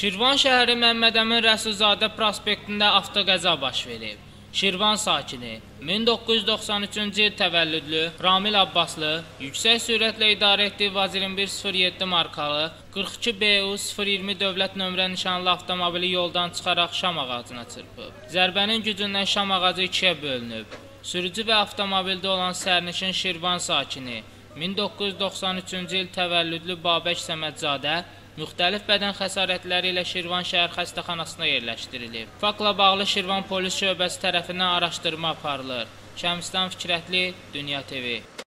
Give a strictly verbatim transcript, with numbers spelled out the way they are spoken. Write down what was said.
Şirvan şəhəri Məmmədəmin Rəsulzadə prospektində avtoqəza baş verib. Şirvan sakini min doqquz yüz doxsan üçüncü il təvəllüdlü Ramil Abbaslı yüksək sürətlə idarə etdiyi Vaz iyirmi bir sıfır yeddi markalı qırx iki B U sıfır iyirmi dövlət nömrə nişanlı avtomobili yoldan çıxaraq şam ağacına çırpıb. Zərbənin gücündən şam ağacı ikiyə bölünüb. Sürücü və avtomobildə olan sərnişin Şirvan sakini min doqquz yüz doxsan üçüncü il təvəllüdlü Babək Səmədzadə müxtəlif bədən xəsarətləri ilə Şirvan şəhər xəstəxanasına yerləşdirilib. Faktla bağlı Şirvan polis şöbəsi tərəfindən araşdırma aparılır. Şəmsdən Fikrətli, Dünya T V.